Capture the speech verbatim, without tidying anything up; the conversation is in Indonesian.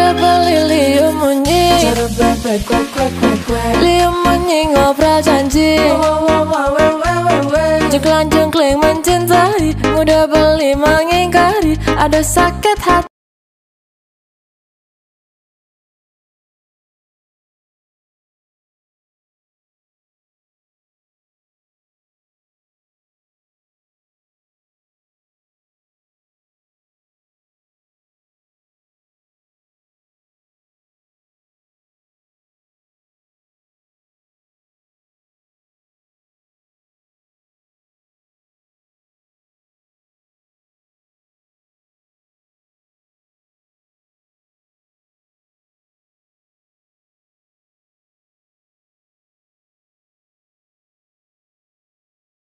Muda beli liu munyi, liu munyi ngobrol janji, jengklang jengkling mencintai. Muda beli mengingkari, ada sakit hati